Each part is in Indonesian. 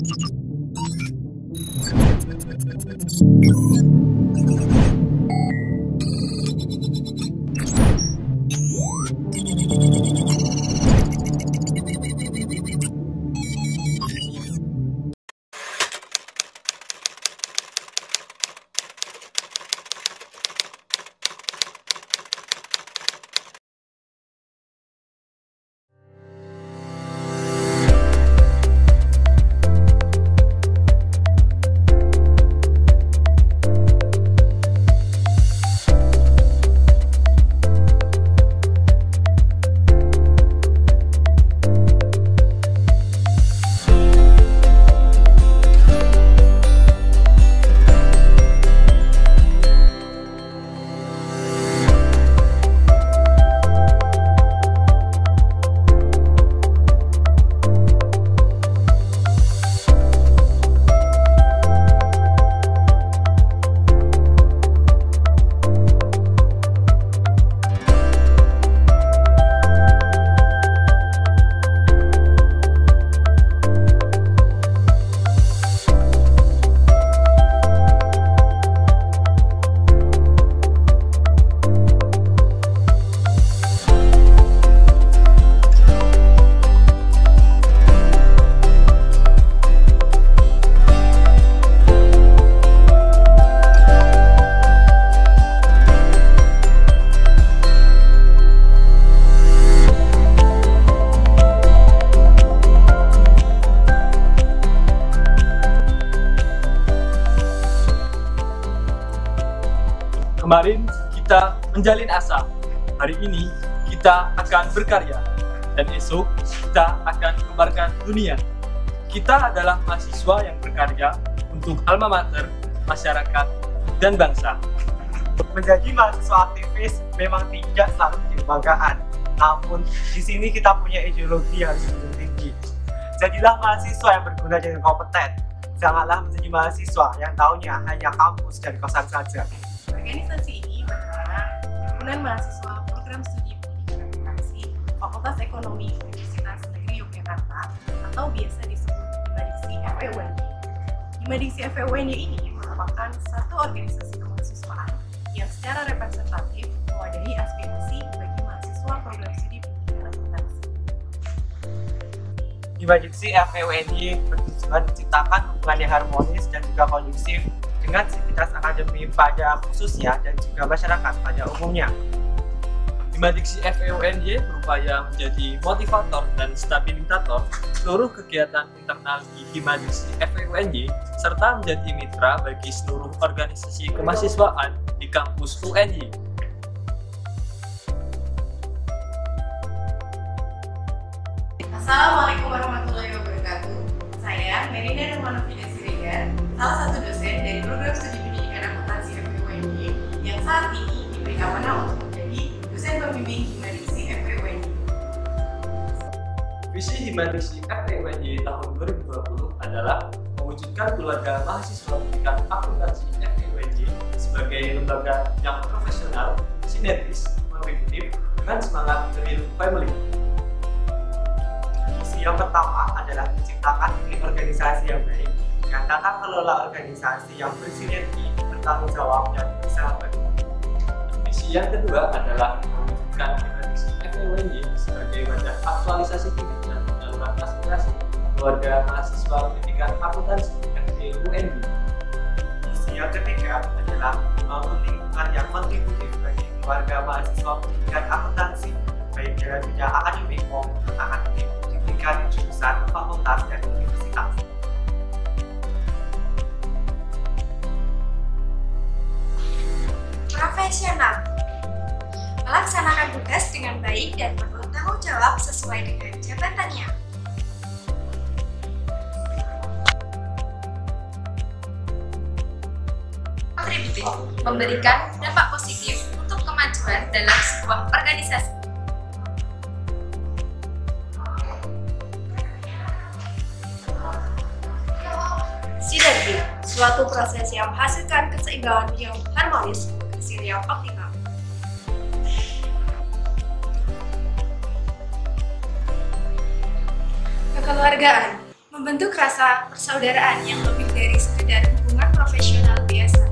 Kemarin kita menjalin asa, hari ini kita akan berkarya, dan esok kita akan mengembarkan dunia. Kita adalah mahasiswa yang berkarya untuk alma mater, masyarakat, dan bangsa. Menjadi mahasiswa aktivis memang tidak selalu menjadi kebanggaan, namun di sini kita punya ideologi yang lebih tinggi. Jadilah mahasiswa yang berguna dan kompeten. Janganlah menjadi mahasiswa yang taunya hanya kampus dan kosan saja. Organisasi ini berharap himpunan mahasiswa program studi pendidikan akuntansi Fakultas Ekonomi Universitas Negeri Yogyakarta atau biasa disebut Himadiksi FEUNY. Himadiksi FEUNY ini merupakan satu organisasi kemahasiswaan yang secara representatif mewadahi aspirasi bagi mahasiswa program studi pendidikan akuntansi. Himadiksi FEUNY bertujuan menciptakan hubungan yang harmonis dan juga kondusif dengan sivitas akademik pada khususnya dan juga masyarakat pada umumnya. Himadiksi FEUNY berupaya menjadi motivator dan stabilisator seluruh kegiatan internal di Himadiksi FEUNY serta menjadi mitra bagi seluruh organisasi kemahasiswaan di kampus UNY. Assalamualaikum warahmatullahi wabarakatuh. Saya Merina Nurmanofida Siregar, salah satu dosen dari program studi pendidikan akuntansi FEUNY yang saat ini diberi amanah untuk menjadi dosen pembimbing Himadiksi FEUNY. Visi Himadiksi FEUNY tahun 2020 adalah mewujudkan keluarga mahasiswa pendidikan akuntansi FEUNY sebagai lembaga yang profesional, sinergis, kontributif, dengan semangat real family. Misi yang pertama adalah menciptakan iklim organisasi yang baik dengan tata kelola organisasi yang bersinergi, bertanggung jawab, dan bersahabat. Misi yang kedua adalah mewujudkan Himadiksi FEUNY sebagai wadah aktualisasi diri dan penyaluran aspirasi keluarga mahasiswa pendidikan akuntansi FEUNY. Misi yang ketiga adalah membangun lingkungan yang kontributif bagi keluarga mahasiswa pendidikan akuntansi, baik dalam bidang akademik maupun non-akademik, di tingkat jurusan, fakultas, dan universitas. Profesional, melaksanakan tugas dengan baik dan bertanggung jawab sesuai dengan jabatannya. Kontributif, memberikan dampak positif untuk kemajuan dalam sebuah organisasi. Sinergi, suatu proses yang menghasilkan keseimbangan yang harmonis untuk hasil yang optimal. Kekeluargaan, membentuk rasa persaudaraan yang lebih dari sekedar hubungan profesional biasa.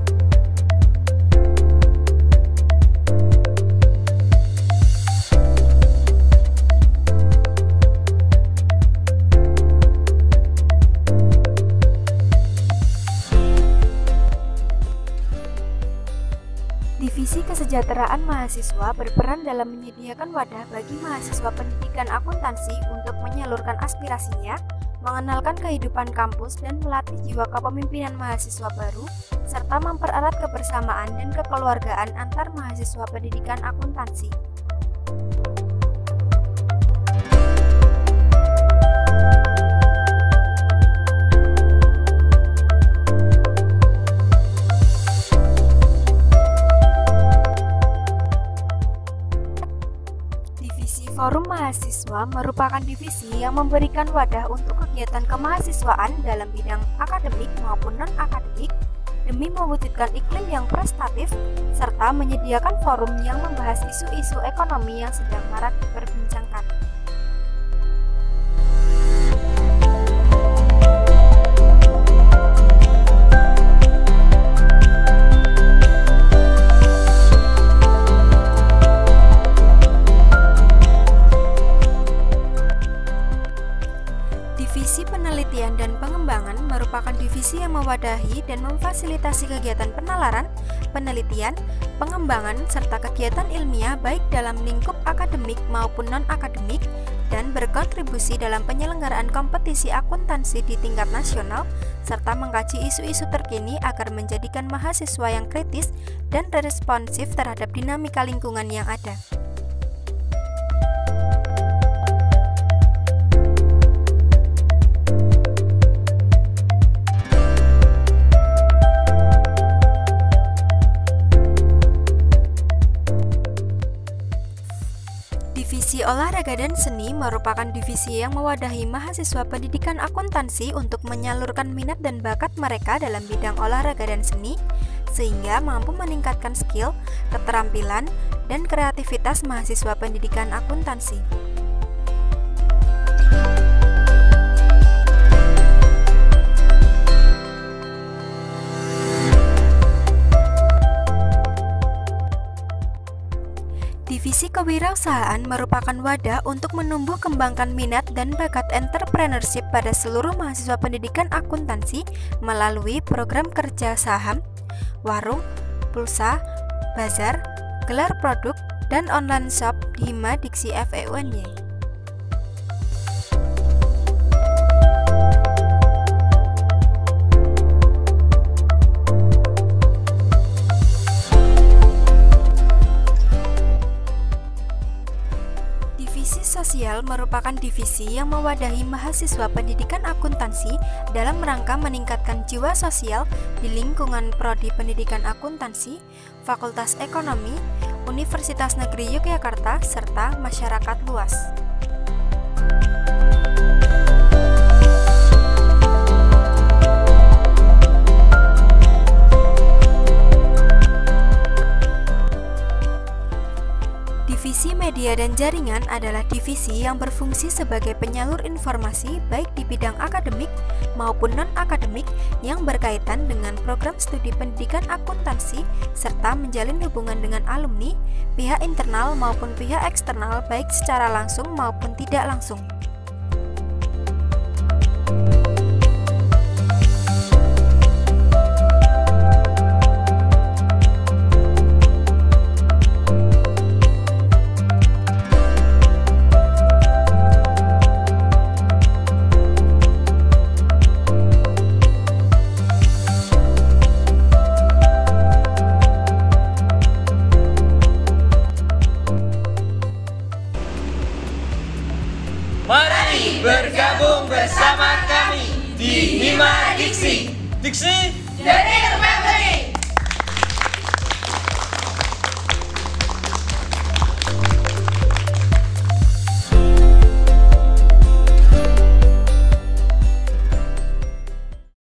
Divisi Kesejahteraan Mahasiswa berperan dalam menyediakan wadah bagi mahasiswa pendidikan akuntansi untuk menyalurkan aspirasinya, mengenalkan kehidupan kampus dan melatih jiwa kepemimpinan mahasiswa baru, serta mempererat kebersamaan dan kekeluargaan antar mahasiswa pendidikan akuntansi. Forum Mahasiswa merupakan divisi yang memberikan wadah untuk kegiatan kemahasiswaan dalam bidang akademik maupun non-akademik demi mewujudkan iklim yang prestatif serta menyediakan forum yang membahas isu-isu ekonomi yang sedang marak diperbincangkan. Divisi Penelitian dan Pengembangan merupakan divisi yang mewadahi dan memfasilitasi kegiatan penalaran, penelitian, pengembangan, serta kegiatan ilmiah baik dalam lingkup akademik maupun non-akademik dan berkontribusi dalam penyelenggaraan kompetisi akuntansi di tingkat nasional serta mengkaji isu-isu terkini agar menjadikan mahasiswa yang kritis dan responsif terhadap dinamika lingkungan yang ada. Divisi Olahraga dan Seni merupakan divisi yang mewadahi mahasiswa pendidikan akuntansi untuk menyalurkan minat dan bakat mereka dalam bidang olahraga dan seni, sehingga mampu meningkatkan skill, keterampilan, dan kreativitas mahasiswa pendidikan akuntansi. Divisi Kewirausahaan merupakan wadah untuk menumbuh kembangkan minat dan bakat entrepreneurship pada seluruh mahasiswa pendidikan akuntansi melalui program kerja saham, warung, pulsa, bazar, gelar produk, dan online shop di Hima Diksi FEUNY. Divisi Sosial merupakan divisi yang mewadahi mahasiswa pendidikan akuntansi dalam rangka meningkatkan jiwa sosial di lingkungan Prodi Pendidikan Akuntansi, Fakultas Ekonomi, Universitas Negeri Yogyakarta, serta masyarakat luas. Divisi Media dan Jaringan adalah divisi yang berfungsi sebagai penyalur informasi baik di bidang akademik maupun non-akademik yang berkaitan dengan program studi pendidikan akuntansi serta menjalin hubungan dengan alumni, pihak internal maupun pihak eksternal baik secara langsung maupun tidak langsung. Mari bergabung bersama kami di Hima Diksi. Diksi Dari